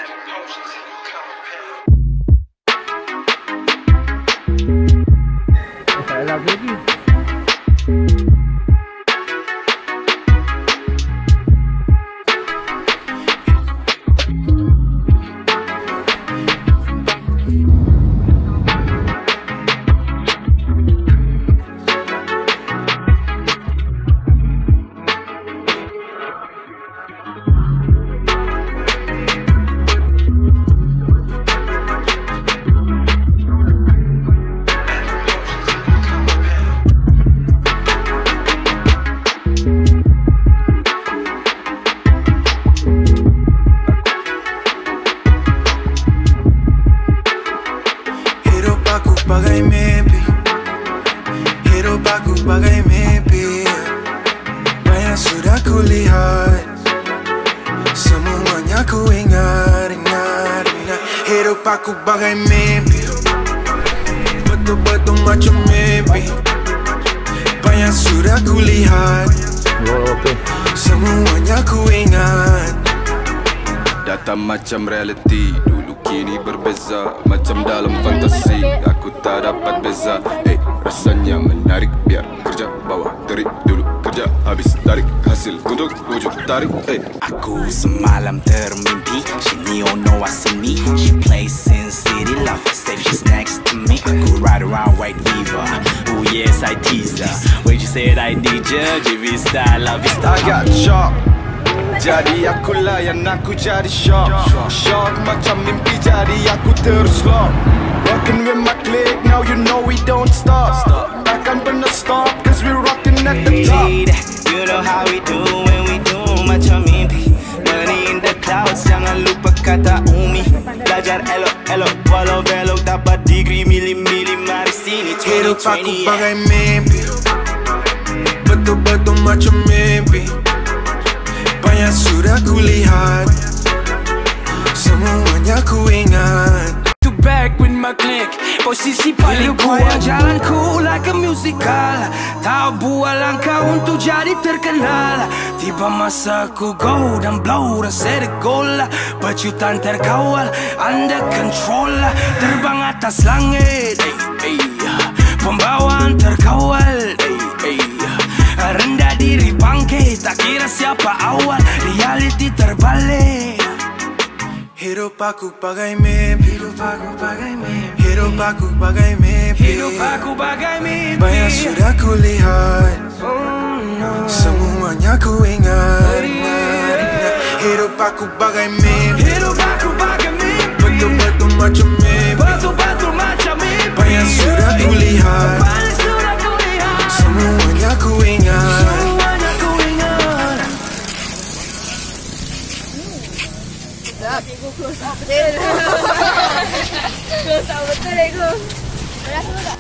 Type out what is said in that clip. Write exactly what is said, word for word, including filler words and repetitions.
Tak lagi lagi. Bagai mimpi, hidup aku bagai mimpi. Banyak sudah kulihat, semuanya ku ingat, ingat, ingat. Hidup aku bagai mimpi, betul-betul macam mimpi. Banyak sudah kulihat, semuanya ku ingat. Data macam reality, dulu kini berbeza. Macam dalam fantasi, aku tak dapat beza. Eh, hey, rasanya menarik. Biar kerja bawah terik dulu, kerja habis tarik hasil untuk wujud tarik. Eh, hey. Aku semalam termimpi, she neon know I see me. She plays Sin City, love said she's next to me. Aku ride around white Viva, oh yes I tease her. When she said I need ya, J V style, love is I got shock, jadi aku layan, aku jadi shock. Shock macam mimpi, jadi aku terus lock. Rockin' with my clique, now you know we don't stop. Takkan pernah stop, cause we rockin' at the top. You know how we do when we do macam mimpi. Money in the clouds, jangan lupa kata Umi. Belajar elok-elok, walau belok, dapat degree mili-mili, mari sini. Hidup aku bagai mimpi, betul-betul macam mimpi. Banyak sudah kulihat, semuanya ku ingat. To back with my click, posisi paling kuat. Jalanku like a musical, tak buat langkah untuk jadi terkenal. Tiba masa ku go dan blow dan set a goal. Pecutan terkawal, under control. Terbang atas langit, hey, hey. Pembawaan terkawal, hey, hey. Rendah diri bangkit, tak kira siapa awal. Reality terbalik. Hidup aku bagai mimpi, Hidup aku bagai mimpi, hidup aku bagai mimpi. hidup aku bagai mimpi. Banyak sudah kulihat, Oh no. semuanya ku ingat, ingat, ingat. Hidup aku bagai mimpi, Hidup aku bagai mimpi, betul-betul macam mimpi. betul-betul macam mimpi. Banyak sudah kulihat, Banyak sudah kulihat, semuanya ku ingat. semuanya ku ingat. Close up betul. Close up betul aku. Rasa tak?